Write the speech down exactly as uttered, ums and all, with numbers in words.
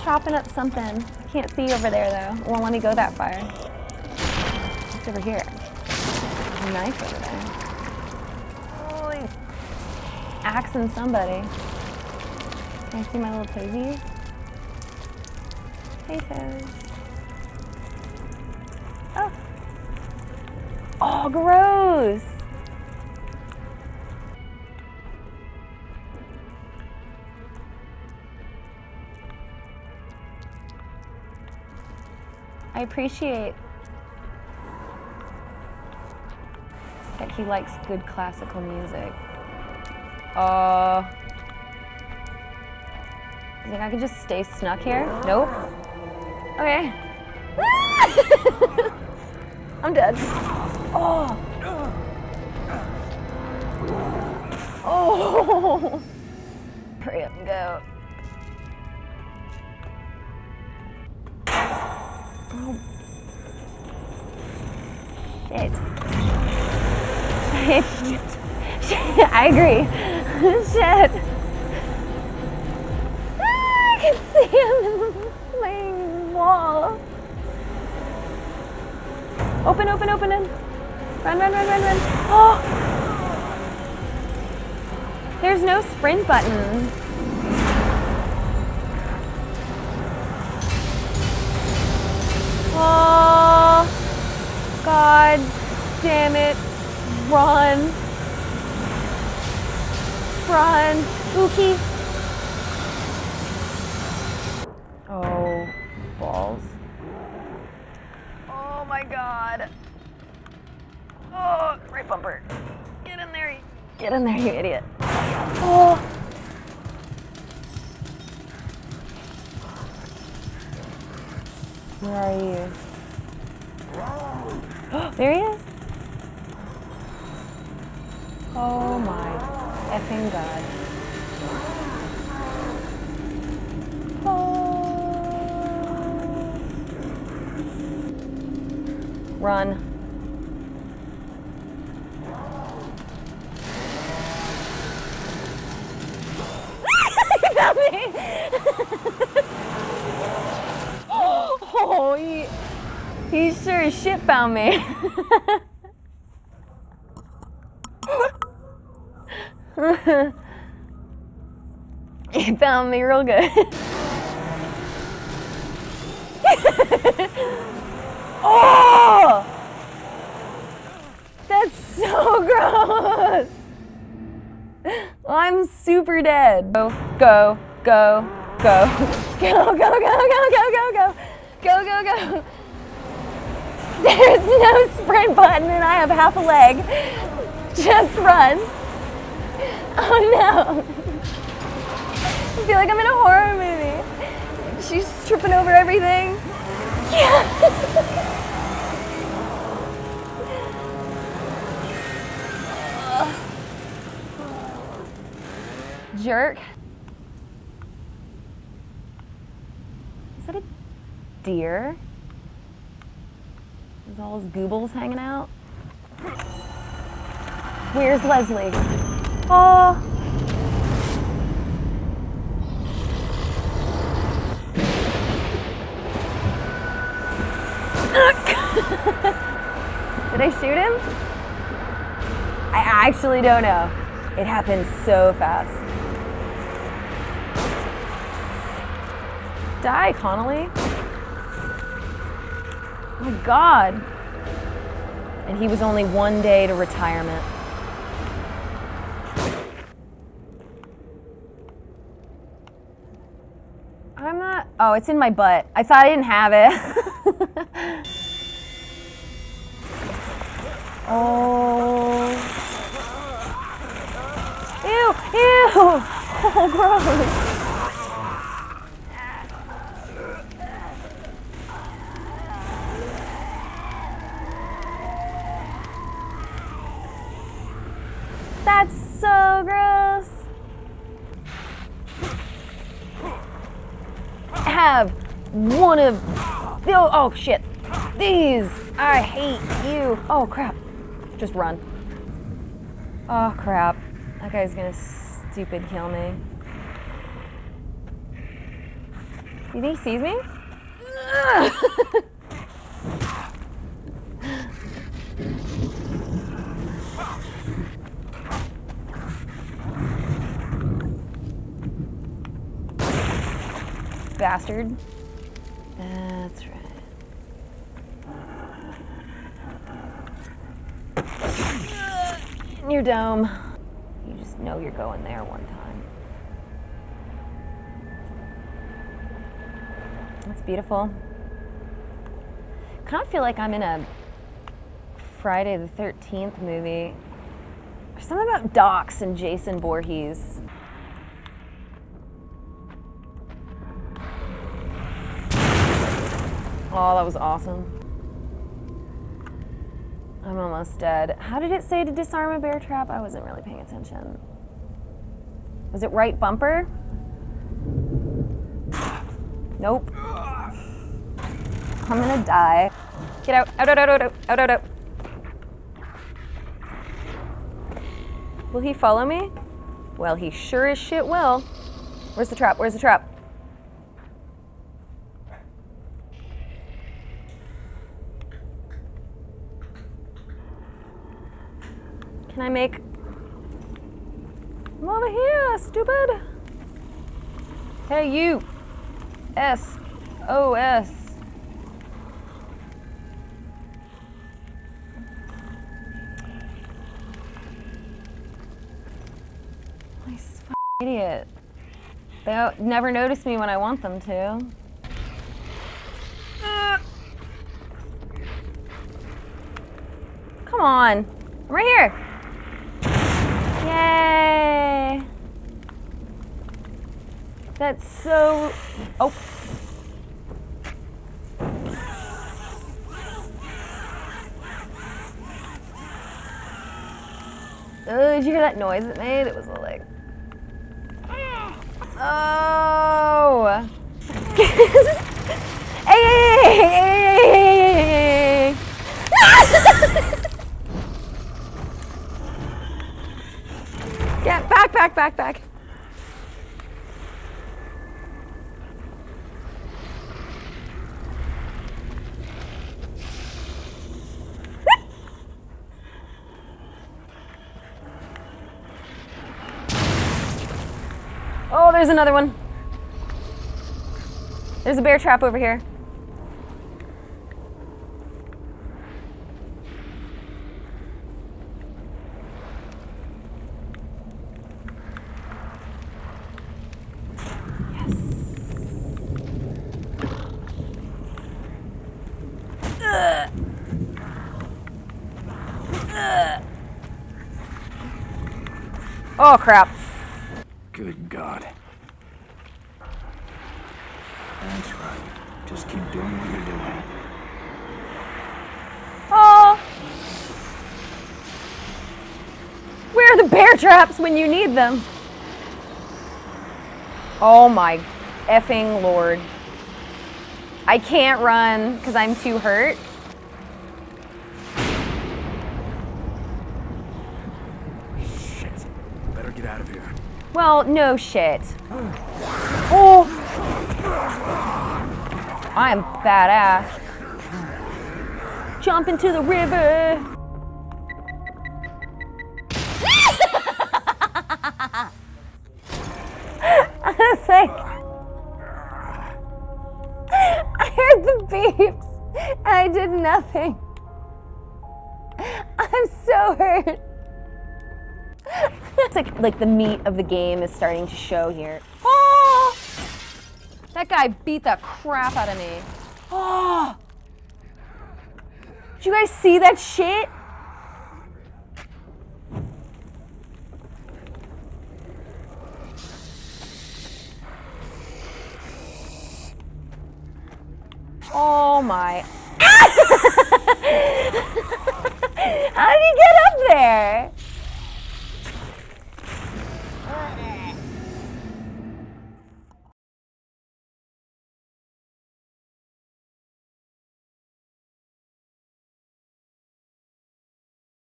chopping up something. I can't see over there though. It won't let me go that far. It's over here. There's a knife over there. Oh, he's axing somebody. Can I see my little toesies? Hey, toes. Oh. Oh, gross. I appreciate that he likes good classical music. Uh, you think I could just stay snuck here? Nope. Okay. I'm dead. Oh. Oh. Hurry up and go. Oh. Shit. Shit. I agree. Shit. Ah, I can see him in my wall. Open, open, open, in. Run, run, run, run, run. Oh! There's no sprint button. Oh, God damn it. Run. Run. Ookie. Oh, balls. Oh my God. Oh, right bumper. Get in there. Get in there, you idiot. Oh. Where are you? There he is. Oh my effing God. Oh. Run. He found me. Oh, he, he sure as shit found me. He found me real good. Oh! That's so gross! I'm super dead. Go, go, go, go. Go, go, go, go, go, go, go. Go, go, go. There's no sprint button and I have half a leg. Just run. Oh no. I feel like I'm in a horror movie. She's tripping over everything. Yeah. Jerk. Is that a deer? With all his goobles hanging out? Where's Leslie? Oh. Did I shoot him? I actually don't know. It happened so fast. Die, Connolly. Oh my God. And he was only one day to retirement. I'm not, oh, it's in my butt. I thought I didn't have it. Oh. Ew, ew. Oh, gross. That's so gross. Have one of the, oh shit, these. I hate you. Oh crap. Just run. Oh crap. That guy's gonna stupid kill me. You think he sees me? Bastard. That's right. Your dome. You just know you're going there one time. That's beautiful. Kind of feel like I'm in a Friday the thirteenth movie. There's something about Docs and Jason Voorhees. Oh, that was awesome. I'm almost dead. How did it say to disarm a bear trap? I wasn't really paying attention. Was it right bumper? Nope. I'm gonna die. Get out, out, out, out, out, out, out, out. Will he follow me? Well, he sure as shit will. Where's the trap? Where's the trap? Can I make... I'm over here, stupid. Hey, you. S O S. Nice f***ing idiot. They don't- never notice me when I want them to. Uh. Come on. I'm right here. Yay! That's so... Oh. Oh, did you hear that noise it made? It was like... Oh! Hey, hey, hey, hey, hey, hey, hey. Get back, back, back, back. Oh, there's another one. There's a bear trap over here. Oh, crap. Good God. That's right. Just keep doing what you're doing. Oh! Where are the bear traps when you need them? Oh my effing Lord. I can't run because I'm too hurt. Get out of here. Well, no shit. Oh! I am badass. Jump into the river. I was like, I heard the beeps and I did nothing. I'm so hurt. It's like, like the meat of the game is starting to show here. Oh! That guy beat the crap out of me. Oh! Did you guys see that shit? Oh my. How did he get up there?